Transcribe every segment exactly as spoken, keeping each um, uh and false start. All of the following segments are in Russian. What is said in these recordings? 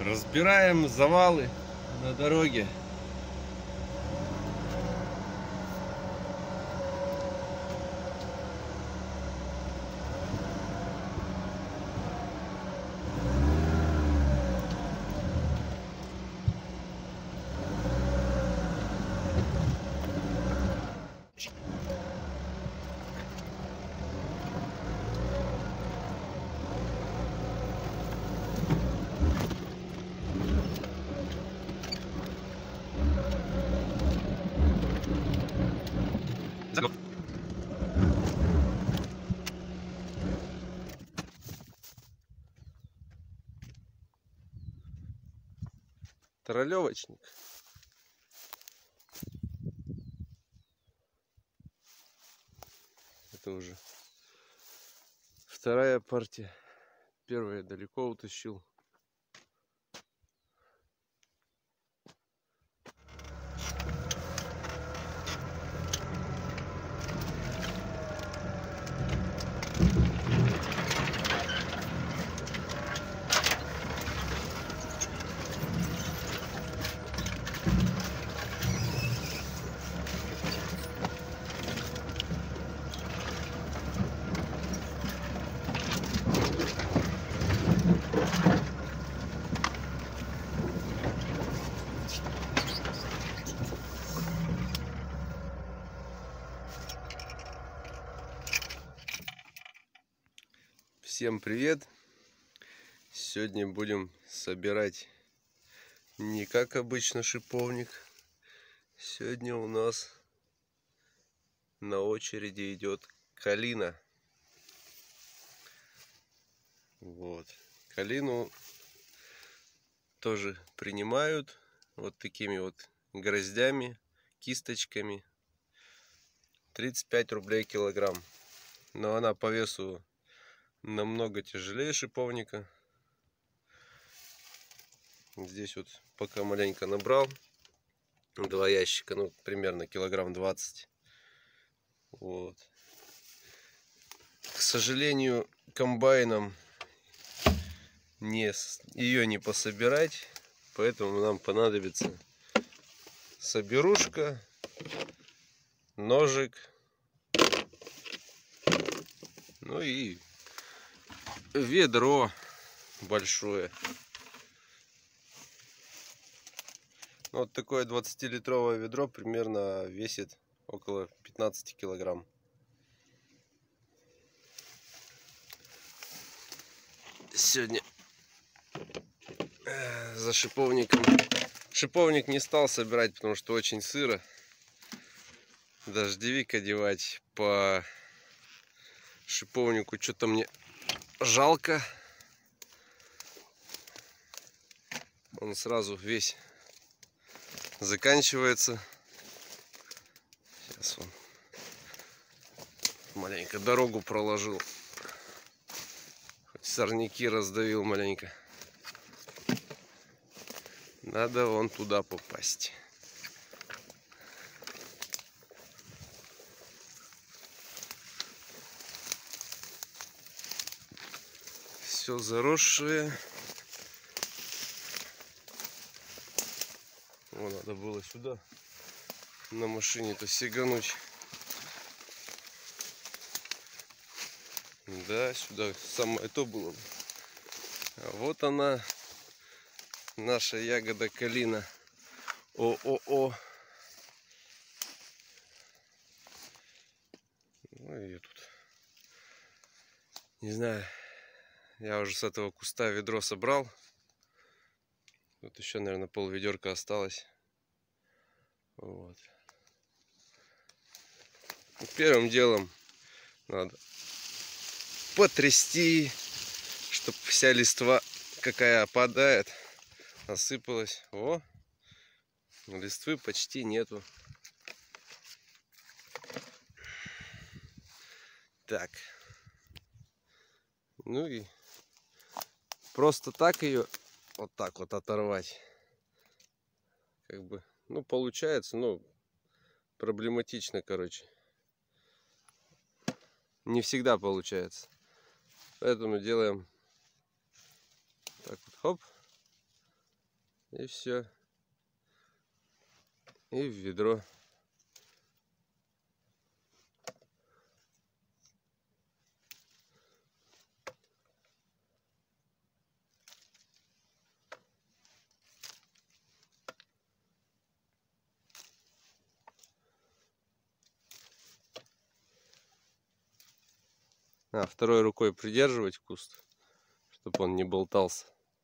Разбираем завалы на дороге. Троллевочник. Это уже вторая партия. Первая далеко утащил. Всем привет! Сегодня будем собирать не как обычно шиповник. Сегодня у нас на очереди идет калина. Вот. Калину тоже принимают вот такими вот гроздями, кисточками. тридцать пять рублей килограмм. Но она по весу намного тяжелее шиповника. Здесь вот пока маленько набрал. Два ящика, ну примерно килограмм двадцать. Вот. К сожалению, комбайном не, ее не пособирать. Поэтому нам понадобится соберушка, ножик, ну и ведро большое. Вот такое двадцатилитровое ведро примерно весит около пятнадцати килограмм. Сегодня за шиповником. Шиповник не стал собирать, потому что очень сыро. Дождевик одевать по шиповнику что-то мне жалко. Он сразу весь заканчивается. Сейчас он маленько дорогу проложил. Хоть сорняки раздавил маленько. Надо вон туда попасть. Все заросшее. О, надо было сюда на машине-то сигануть. Да, сюда самое то было. А вот она, наша ягода калина. О-о-о. Ну и тут. Не знаю. Я уже с этого куста ведро собрал. Тут еще, наверное, пол ведерка осталось. Вот. Первым делом надо потрясти, чтобы вся листва, какая опадает, осыпалась. О, листвы почти нету. Так. Ну и просто так ее вот так вот оторвать. Как бы, ну, получается, ну, проблематично, короче. Не всегда получается. Поэтому делаем так вот, хоп. И все. И в ведро. А, второй рукой придерживать куст, чтобы он не болтался.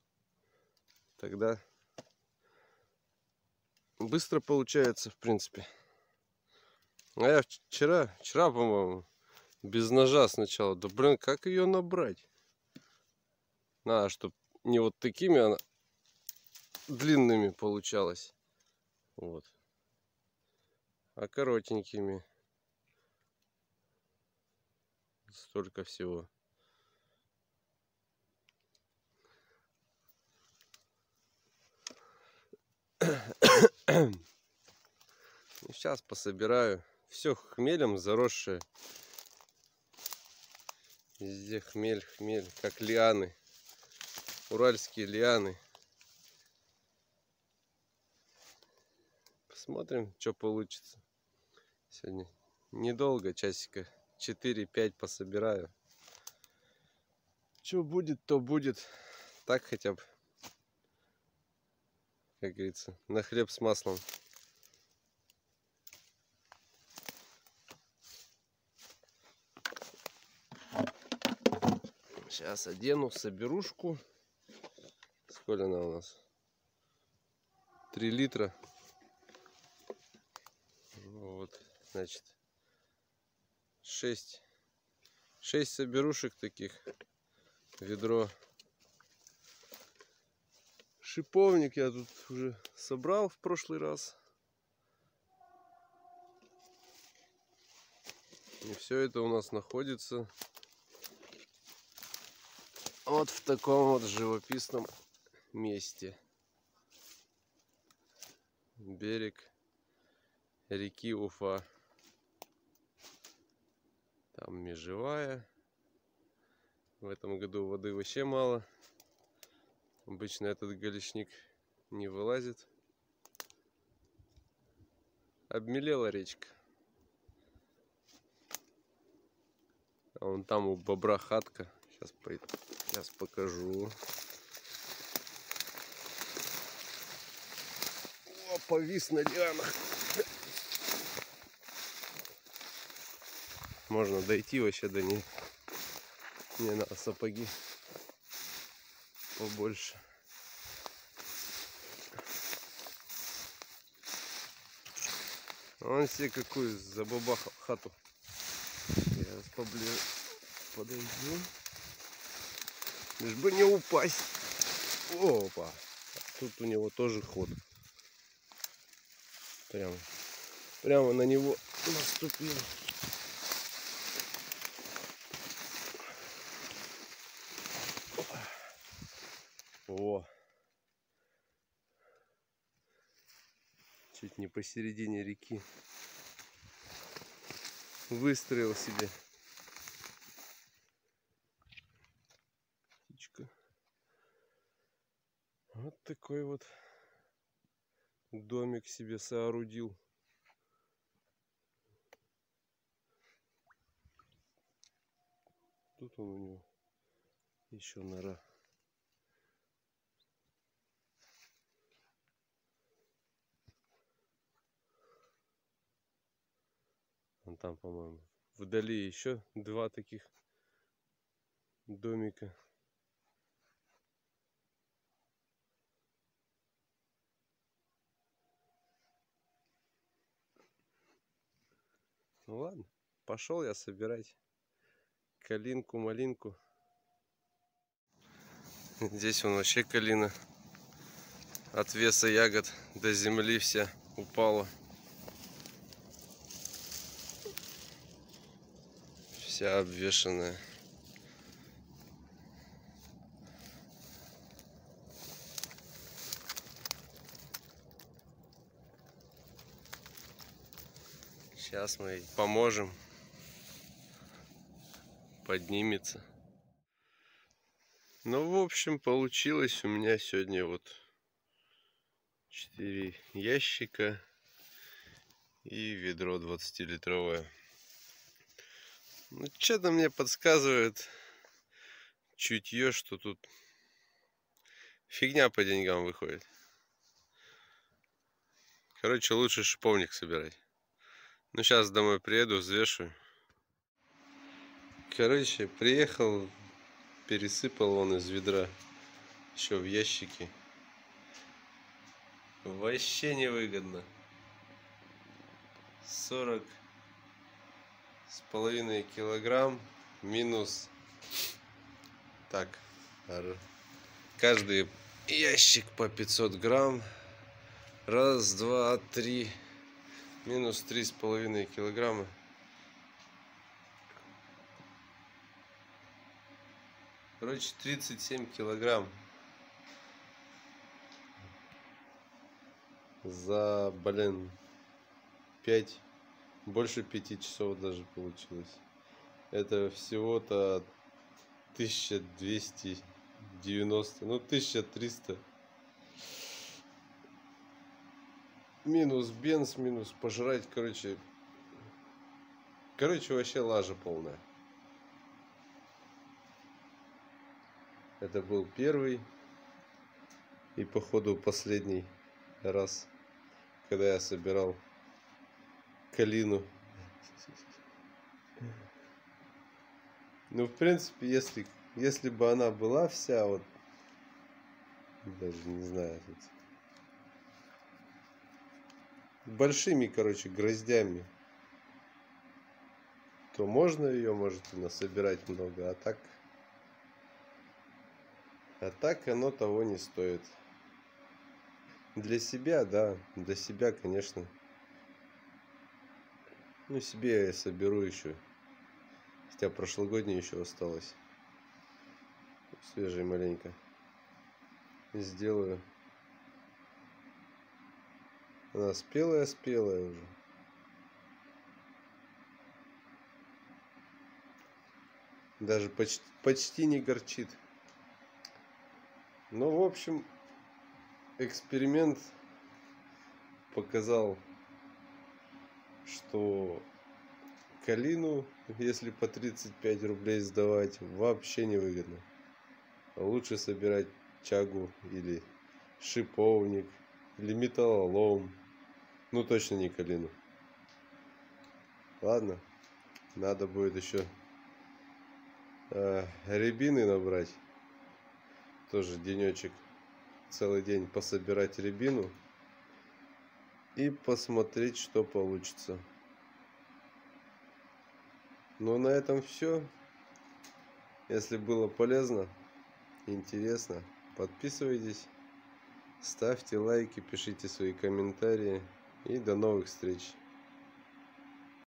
Тогда быстро получается, в принципе. А я вчера, вчера, по-моему, без ножа сначала. Да блин, как ее набрать? Надо, чтобы не вот такими она длинными получалась. Вот. А коротенькими. Столько всего. Сейчас пособираю. Все хмелем заросшее. Везде хмель, хмель, как лианы. Уральские лианы. Посмотрим, что получится. Сегодня недолго, часика четыре-пять пособираю. Что будет, то будет. Так хотя бы, как говорится, на хлеб с маслом. Сейчас одену соберушку. Сколько она у нас? три литра. Вот, значит, шесть. шесть соберушек таких. Ведро. Шиповник я тут уже собрал в прошлый раз. И все это у нас находится вот в таком вот живописном месте. Берег реки Уфа. Там межевая. В этом году воды вообще мало. Обычно этот галечник не вылазит. Обмелела речка. А вон там у бобра хатка. Сейчас, по... Сейчас покажу. О, повис на лианах. Можно дойти вообще до ней. Мне надо сапоги побольше. Он себе какую забабахал хату. Я поближе подойду. Лишь бы не упасть. Опа. Тут у него тоже ход. Прямо, прямо на него наступил. О. Чуть не посередине реки. Выстроил себе. Птичка. Вот такой вот домик себе соорудил. Тут он у него еще нора. Вон там, по-моему, вдали еще два таких домика. Ну ладно, пошел я собирать калинку, малинку. Здесь вон вообще калина от веса ягод до земли вся упала. Вся обвешанная. Сейчас мы ей поможем. Поднимется. Ну, в общем, получилось у меня сегодня вот четыре ящика и ведро двадцатилитровое. Ну, что-то мне подсказывает чутье, что тут фигня по деньгам выходит. Короче, лучше шиповник собирать. Ну, сейчас домой приеду, взвешу. Короче, приехал, пересыпал он из ведра еще в ящики. Вообще невыгодно. сорок с половиной килограмм минус. Так, каждый ящик по пятьсот грамм. Раз, два, три. Минус три с половиной килограмма. Короче, тридцать семь килограмм. За, блин, пять, больше пяти часов даже получилось. Это всего-то тысяча двести девяносто, ну тысяча триста. Минус бенз, минус пожрать, короче. Короче, вообще лажа полная. Это был первый и походу последний раз, когда я собирал калину. Ну, в принципе, если, если бы она была вся, вот, даже не знаю, тут, большими, короче, гроздями, то можно ее, может, и насобирать много, а так, а так оно того не стоит. Для себя, да, для себя, конечно. Ну, себе я соберу еще. Хотя прошлогоднее еще осталось. Свежий маленько. Сделаю. Она спелая-спелая уже. Даже почти, почти не горчит. Ну, в общем, эксперимент показал, что калину, если по тридцать пять рублей сдавать, вообще невыгодно. Лучше собирать чагу или шиповник, или металлолом. Ну, точно не калину. Ладно, надо будет еще э, рябины набрать. Тоже денечек, целый день пособирать рябину и посмотреть, что получится. Ну, на этом все. Если было полезно, интересно, подписывайтесь, ставьте лайки, пишите свои комментарии и до новых встреч.